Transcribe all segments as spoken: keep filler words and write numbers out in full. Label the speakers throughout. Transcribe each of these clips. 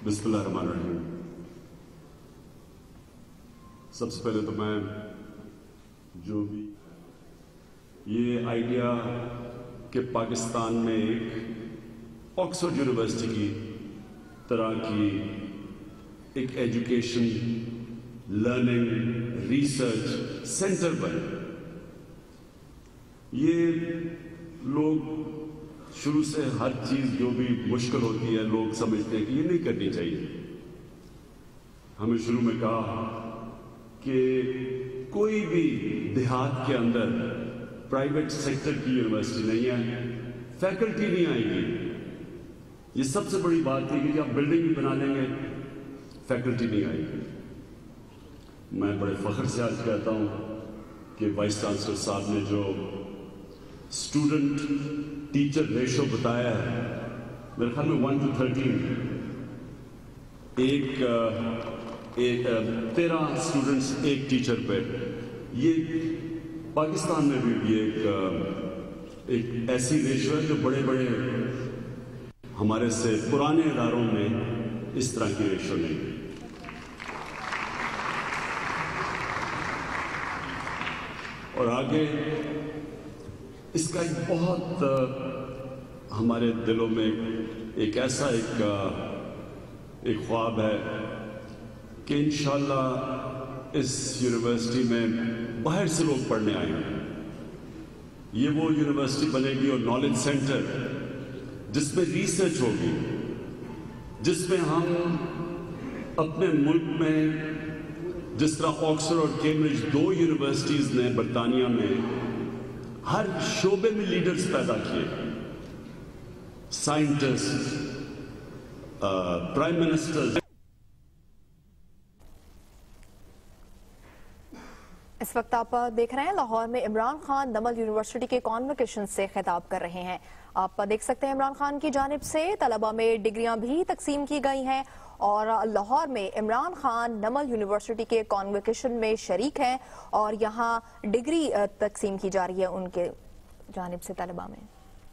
Speaker 1: बिस्मिल्लाहिर्रहमानिर्रहीम। सबसे पहले तो मैं जो भी ये आइडिया कि पाकिस्तान में एक ऑक्सफोर्ड यूनिवर्सिटी की तरह की एक एजुकेशन, लर्निंग, रिसर्च सेंटर बने, ये लोग शुरू से हर चीज़ जो भी मुश्किल होती है लोग समझते हैं कि ये नहीं करनी चाहिए। हमें शुरू में कहा कि कोई भी देहात के अंदर प्राइवेट सेक्टर की यूनिवर्सिटी नहीं है, फैकल्टी नहीं आएगी। ये सबसे बड़ी बात है कि आप बिल्डिंग भी बना लेंगे, फैकल्टी नहीं आएगी। मैं बड़े फख्र से आज कहता हूँ कि वाइस चांसलर साहब ने जो स्टूडेंट टीचर रेशो बताया है, मेरे ख्याल में वन टू थर्टीन, एक एक तेरह स्टूडेंट्स एक टीचर पे, ये पाकिस्तान में भी एक एक ऐसी रेशो है जो बड़े बड़े हमारे से पुराने इदारों में इस तरह की रेशो नहीं है। और आगे इसका एक बहुत हमारे दिलों में एक ऐसा एक एक ख्वाब है कि इंशाअल्लाह इस यूनिवर्सिटी में बाहर से लोग पढ़ने आएंगे। ये वो यूनिवर्सिटी बनेगी और नॉलेज सेंटर जिसमें रिसर्च होगी, जिसमें हम अपने मुल्क में जिस तरह ऑक्सफोर्ड और कैम्ब्रिज दो यूनिवर्सिटीज ने बरतानिया में हर शोबे में लीडर्स पैदा किए, साइंटिस्ट, प्राइम मिनिस्टर।
Speaker 2: इस वक्त आप देख रहे हैं लाहौर में इमरान खान नमल यूनिवर्सिटी के कॉन्वोकेशन से खिताब कर रहे हैं। आप देख सकते हैं इमरान खान की जानिब से तलबा में डिग्रियां भी तकसीम की गई हैं और लाहौर में इमरान खान नमल यूनिवर्सिटी के कॉन्वोकेशन में शरीक हैं और यहाँ डिग्री तकसीम की जा रही है उनके जानिब से तलबा में।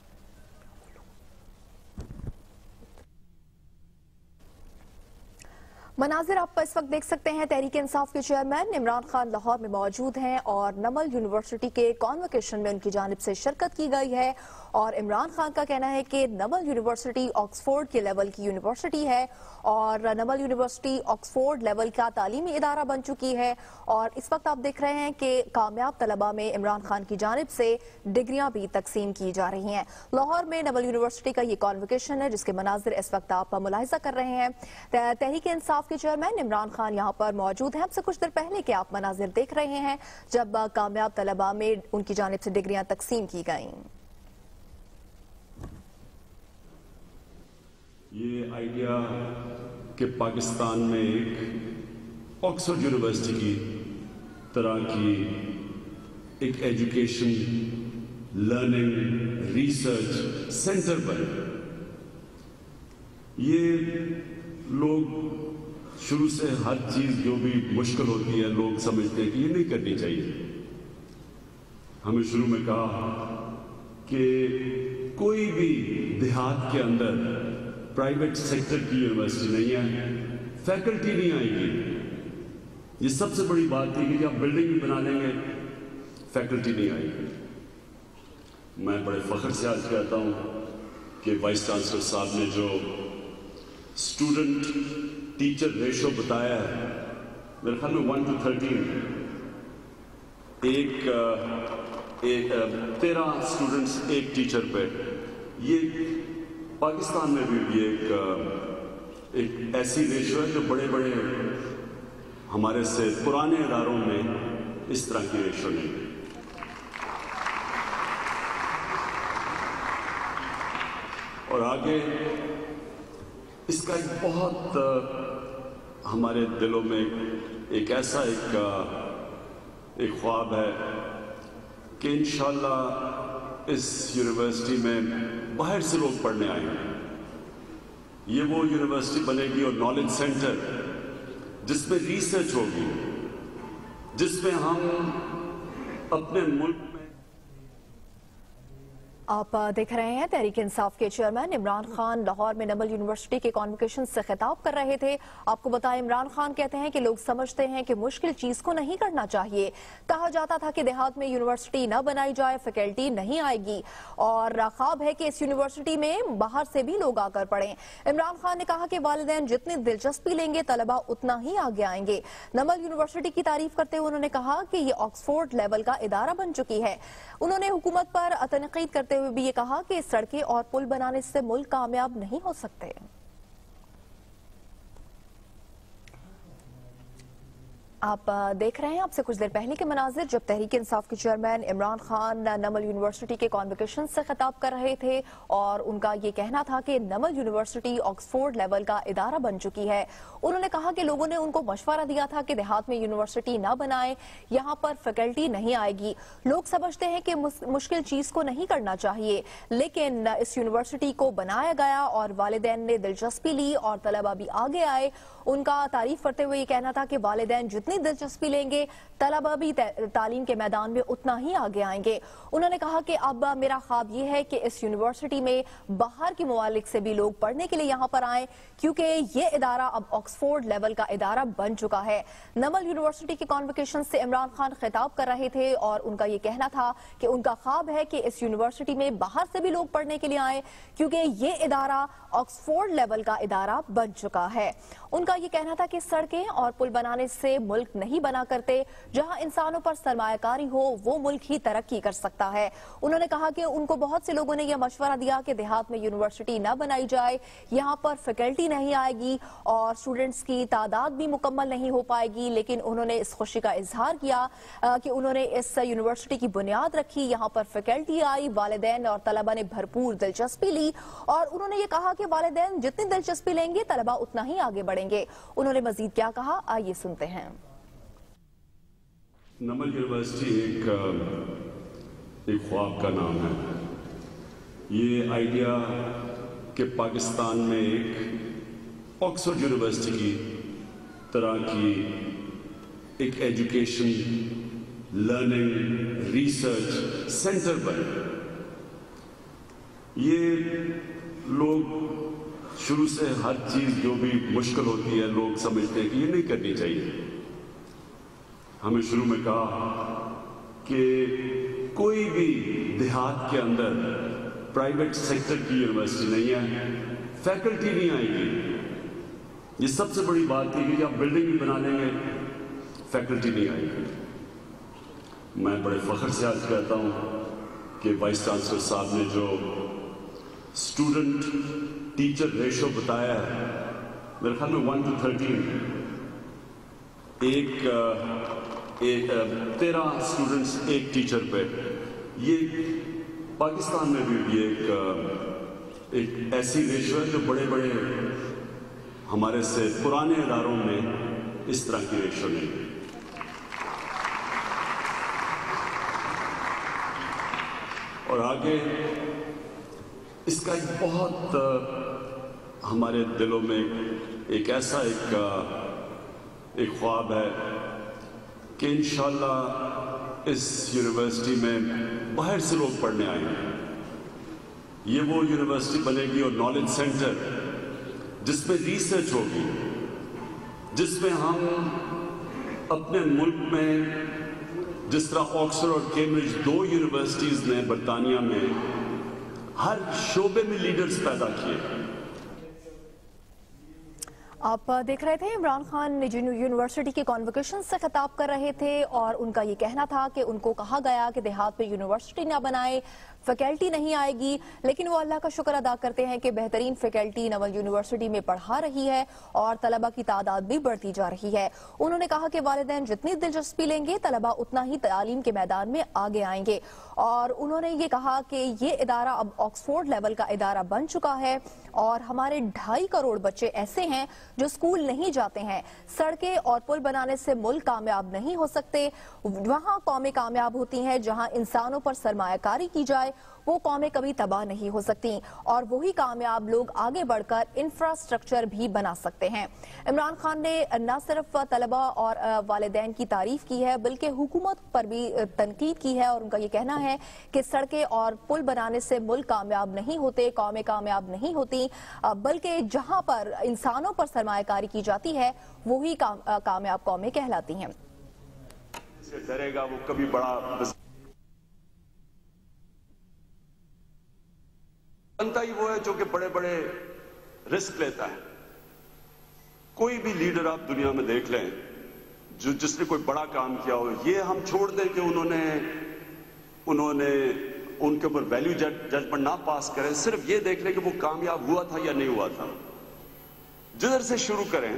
Speaker 2: मनाजिर आप इस वक्त देख सकते हैं, तहरीक इंसाफ के चेयरमैन इमरान खान लाहौर में मौजूद हैं और नमल यूनिवर्सिटी के कॉन्वोकेशन में उनकी जानिब से शिरकत की गई है। और इमरान खान का कहना है कि नमल यूनिवर्सिटी ऑक्सफोर्ड के लेवल की यूनिवर्सिटी है और नमल यूनिवर्सिटी ऑक्सफोर्ड लेवल का तालीमी इदारा बन चुकी है। और इस वक्त आप देख रहे हैं कि कामयाब तलबा में इमरान खान की जानिब से डिग्रियां भी तकसीम की जा रही हैं। लाहौर में नमल यूनिवर्सिटी का ये कॉन्वोकेशन है जिसके मनाजिर इस वक्त आप मुलाहिजा कर रहे हैं। तहरीक इंसाफ के चेयरमैन इमरान खान यहाँ पर मौजूद हैं। आपसे कुछ देर पहले के आप मनाजिर देख रहे हैं जब कामयाब तलबा में उनकी जानिब से डिग्रियां तकसीम की गईं।
Speaker 1: ये आइडिया कि पाकिस्तान में एक ऑक्सफोर्ड यूनिवर्सिटी की तरह की एक एजुकेशन, लर्निंग, रिसर्च सेंटर बने, ये लोग शुरू से हर चीज़ जो भी मुश्किल होती है लोग समझते हैं कि ये नहीं करनी चाहिए। हमें शुरू में कहा कि कोई भी देहात के अंदर प्राइवेट सेक्टर की यूनिवर्सिटी नहीं है, फैकल्टी नहीं आएगी। ये सबसे बड़ी बात है कि आप बिल्डिंग भी बना लेंगे, फैकल्टी नहीं आएगी। मैं बड़े फख्र से आज कहता हूँ कि वाइस चांसलर साहब ने जो स्टूडेंट टीचर रेशो बताया है, मेरे ख्याल में वन टू थर्टीन, एक एक तेरह स्टूडेंट्स एक टीचर पे, ये पाकिस्तान में भी एक एक ऐसी रेशो है जो बड़े बड़े हमारे से पुराने इदारों में इस तरह की रेशो नहीं है। और आगे इसका एक बहुत हमारे दिलों में एक ऐसा एक एक ख्वाब है कि इंशाअल्लाह इस यूनिवर्सिटी में बाहर से लोग पढ़ने आएंगे। ये वो यूनिवर्सिटी बनेगी और नॉलेज सेंटर जिसमें रिसर्च होगी, जिसमें हम अपने मुल्क में
Speaker 2: آپ دیکھ رہے ہیں تحریک انصاف کے چیئرمین عمران خان لاہور میں نمل یونیورسٹی کے کانوکیشن سے خطاب کر رہے تھے۔ آپ کو بتائیں، عمران خان کہتے ہیں کہ لوگ سمجھتے ہیں کہ مشکل چیز کو نہیں کرنا چاہیے۔ کہا جاتا تھا کہ دیہات میں یونیورسٹی نہ بنائی جائے، فیکلٹی نہیں آئے گی، اور خواب ہے کہ اس یونیورسٹی میں باہر سے بھی لوگ آ کر پڑھیں۔ عمران خان نے کہا کہ والدین جتنی دلچسپی لیں گے طلبہ اتنا ہی آگے آئیں گے۔ نمل یونیورسٹی کی تعریف کرتے ہوئے انہوں نے کہا کہ یہ آکسفورڈ لیول کا ادارہ بن چکی ہے۔ انہوں نے حکومت پر تنقید کرتے ہوئے بھی یہ کہا کہ سڑکیں اور پل بنانے سے ملک کامیاب نہیں ہو سکتے۔ آپ دیکھ رہے ہیں آپ سے کچھ دیر پہلے کے مناظر جب تحریک انصاف کے چیئرمین عمران خان نمل یونیورسٹی کے کانوکیشن سے خطاب کر رہے تھے، اور ان کا یہ کہنا تھا کہ نمل یونیورسٹی آکسفورڈ لیول کا ادارہ بن چکی ہے۔ انہوں نے کہا کہ لوگوں نے ان کو مشورہ دیا تھا کہ دیہات میں یونیورسٹی نہ بنائیں، یہاں پر فیکلٹی نہیں آئے گی۔ لوگ سمجھتے ہیں کہ مشکل چیز کو نہیں کرنا چاہیے، لیکن اس یونیورسٹی کو بنایا گیا اور والدین نے دلچسپی لی اور طلبہ بھی آگے آئے۔ ان کا تعریف کرتے ہوئے یہ کہنا تھا کہ والدین جتنی دلچسپی لیں گے طلبہ بھی تعلیم کے میدان میں اتنا ہی آگے آئیں گے۔ انہوں نے کہا کہ اب میرا خواب یہ ہے کہ اس یونیورسٹی میں باہر کے ممالک سے بھی لوگ پڑھنے کے لیے یہاں پر آئیں، کیونکہ یہ ادارہ اب آکسفورڈ لیول کا ادارہ بن چکا ہے۔ نمل یونیورسٹی کے کانوکیشن سے عمران خان خطاب کر رہے تھے، اور ان کا یہ کہنا تھا کہ ان کا خواب ہے کہ اس یونیورسٹی میں باہر سے بھی لوگ پڑھنے کے لیے آئیں، کیونکہ یہ ادارہ آکسفورڈ لیول کا ادارہ بن چکا ہے۔ ان کا یہ کہنا تھا کہ سڑکیں اور پل بنانے سے ملک نہیں بنا کرتے، جہاں انسانوں پر سرمایہ کاری ہو وہ ملک ہی ترقی کر سکتا ہے۔ انہوں نے کہا کہ ان کو بہت سے لوگوں نے یہ مشورہ دیا کہ دیہات میں یونیورسٹی نہ بنائی جائے، یہاں پر فیکلٹی نہیں آئے گی اور اسٹوڈنٹس کی تعداد بھی مکمل نہیں ہو پائے گی، لیکن انہوں نے اس خوشی کا اظہار کیا کہ انہوں نے اس یونیورسٹی کی بنیاد رکھی، یہاں پر فیکلٹی آئی، والدین اور طلبہ نے بھرپور دلچسپی لی، اور انہوں نے یہ کہا کہ والدین جتنی دلچسپی لیں گے طلبہ اتنا ہی آگے بڑھیں گے۔ انہوں نے مزید کیا کہا، آئیے سنتے ہیں۔
Speaker 1: نمل یونیورسٹی ایک ایک خواب کا نام ہے۔ یہ آئیڈیا کہ پاکستان میں ایک آکسفورڈ یونیورسٹی کی طرح کی ایک ایجوکیشن، لرننگ، ریسرچ سینٹر بنے، یہ لوگ شروع سے ہر چیز جو بھی مشکل ہوتی ہے لوگ سمجھتے ہیں کہ یہ نہیں کرنی چاہیے۔ ہمیں شروع میں کہا کہ کوئی بھی دیہات کے اندر پرائیویٹ سیکٹر کی یونیورسٹی نہیں ہے، فیکلٹی نہیں آئے گی۔ یہ سب سے بڑی بات ہے کہ آپ بلڈنگ بھی بنا لیں گے، فیکلٹی نہیں آئے گی۔ میں بڑے فخر سے آج کہتا ہوں کہ وائس چانسلر صاحب نے جو اسٹوڈنٹ ٹیچر ریشو بتایا ہے، میرے خیال میں ون ٹو تھرٹین ایک تیرہ اسٹوڈنٹس ایک ٹیچر پہ، یہ پاکستان میں بھی ایک ایک ایسی ریشو ہے جو بڑے بڑے ہمارے سے پرانے اداروں میں اس طرح کی ریشو نہیں۔ اور آگے اس کا ایک بہت ہمارے دلوں میں ایک ایسا ایک ایک خواب ہے کہ انشاءاللہ اس یونیورسٹی میں باہر سے لوگ پڑھنے آئیں گے۔ یہ وہ یونیورسٹی بنے گی اور نالج سینٹر جس میں ریسرچ ہوگی، جس میں ہم اپنے ملک میں جس طرح آکسفورڈ اور کیمبرج دو یونیورسٹیز نے برطانیہ میں ہر شعبے میں لیڈرز پیدا کیے۔
Speaker 2: آپ دیکھ رہے تھے عمران خان یونیورسٹی کے کانوکیشن سے خطاب کر رہے تھے، اور ان کا یہ کہنا تھا کہ ان کو کہا گیا کہ دیہات میں یونیورسٹی نہ بنائے، فیکلٹی نہیں آئے گی، لیکن وہ اللہ کا شکر ادا کرتے ہیں کہ بہترین فیکلٹی نمل یونیورسٹی میں پڑھا رہی ہے اور طلبہ کی تعداد بھی بڑھتی جا رہی ہے۔ انہوں نے کہا کہ والدین جتنی دلچسپی لیں گے طلبہ اتنا ہی تعلیم کے میدان میں آگے آئیں گے، اور انہوں نے یہ کہا کہ یہ ادارہ اب آکسفورڈ لیول کا ادارہ بن چکا ہے، اور ہمارے ڈھائی کروڑ بچے ایسے ہیں جو اسکول نہیں جاتے ہیں۔ سڑکیں اور پل بنانے سے ملک کامیاب نہیں ہو سکتے، وہاں قومیں کامیاب ہوتی ہیں جہاں انسانوں پر سرمایہ کاری کی جائے، वो कौमें कभी तबाह नहीं हो सकती और वही कामयाब लोग आगे बढ़कर इंफ्रास्ट्रक्चर भी बना सकते हैं। इमरान खान ने न सिर्फ तलबा और वालिदैन की तारीफ की है बल्कि हुकूमत पर भी तनकीद की है और उनका ये कहना है कि सड़कें और पुल बनाने से मुल्क कामयाब नहीं होते, कौमें कामयाब नहीं होती, बल्कि जहां पर इंसानों पर सरमायाकारी की जाती है वही काम, कामयाब कौमें कहलाती हैं।
Speaker 1: डरेगा वो कभी बड़ा बनता ही वो है जो कि बड़े बड़े रिस्क लेता है। कोई भी लीडर आप दुनिया में देख लें जो जिसने कोई बड़ा काम किया हो, ये हम छोड़ दें कि उन्होंने उन्होंने उनके ऊपर वैल्यू जजमेंट ना पास करें, सिर्फ ये देख लें कि वो कामयाब हुआ था या नहीं हुआ था। जिधर से शुरू करें,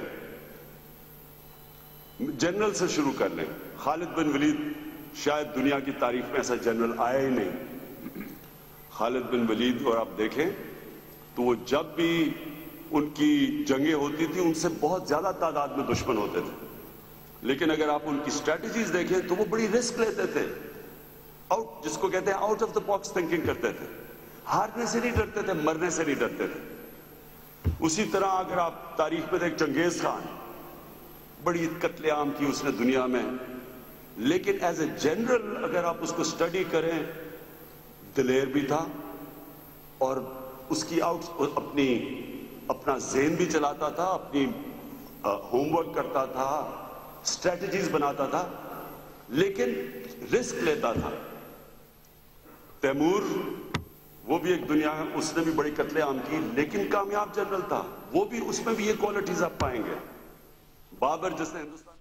Speaker 1: जनरल से शुरू कर लें। खालिद बिन वलीद शायद दुनिया की तारीफ में ऐसा जनरल आया ही नहीं। खालिद बिन वलीद और आप देखें तो वो जब भी उनकी जंगें होती थी उनसे बहुत ज्यादा तादाद में दुश्मन होते थे, लेकिन अगर आप उनकी स्ट्रेटजीज देखें तो वो बड़ी रिस्क लेते थे, आउट जिसको कहते हैं out of the box thinking करते थे। हारने से नहीं डरते थे, मरने से नहीं डरते थे। उसी तरह अगर आप तारीख में देख, चंगेज खान, बड़ी कत्लेआम की उसने दुनिया में, लेकिन एज ए जनरल अगर आप उसको स्टडी करें, दिलेर भी था और उसकी आउट अपनी अपना ज़हन भी चलाता था, अपनी होमवर्क करता था, स्ट्रेटजीज बनाता था, लेकिन रिस्क लेता था। तैमूर, वो भी एक दुनिया है, उसने भी बड़ी कत्लेआम की लेकिन कामयाब जनरल था। वो भी, उसमें भी ये क्वालिटीज आप पाएंगे। बाबर जिसने हिंदुस्तान